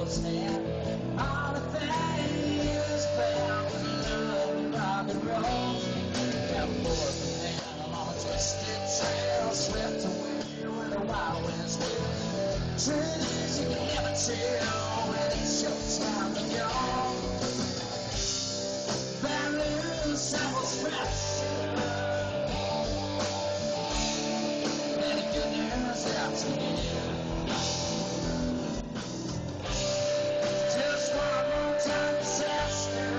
stand. All the things found in love and rock and roll. Got more than that along a twisted trail, swept away with the wild winds will. Truth is you can never tell when it's your time to go. Barely several steps. And the good news after you. Just one more time disaster.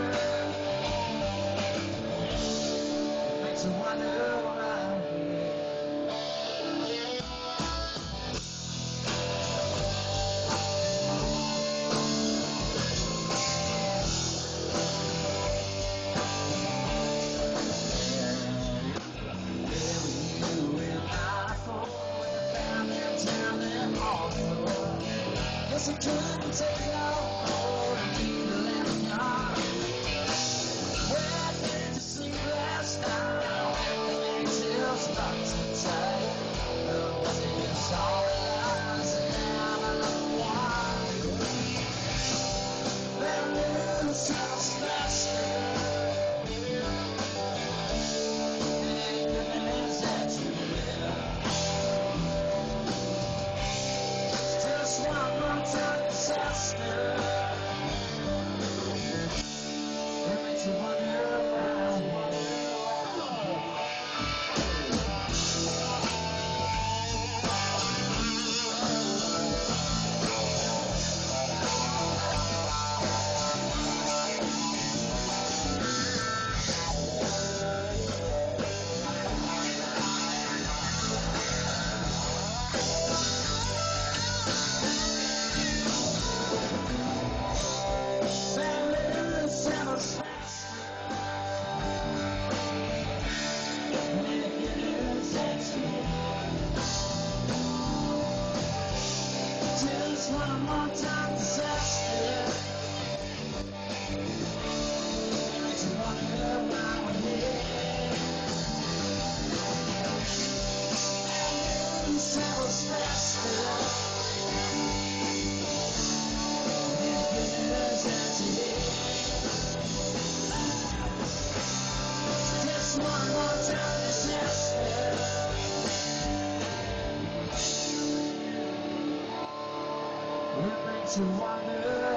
Makes you wonder why I'm here. Guess I couldn't take no more and be the living on. Where did you sleep last night? When the exhales stuck so tight. Was it just all the lies and now I know why? That little sounds faster. Any goodness that you will. Just one more time disaster. It makes you wonder why I'm here. Just one more time disaster. It makes you wonder why we're here. And travels faster. And goodness that's it. Just one more time disaster. It makes you wonder